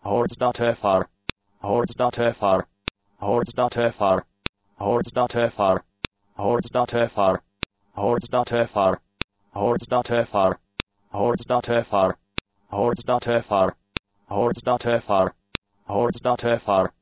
hordes.fr, hordes.fr, hordes.fr, hordes.fr, hordes.fr, hordes.fr, hordes.fr, hordes.fr, hordes.fr, hordes.fr, hordes.fr,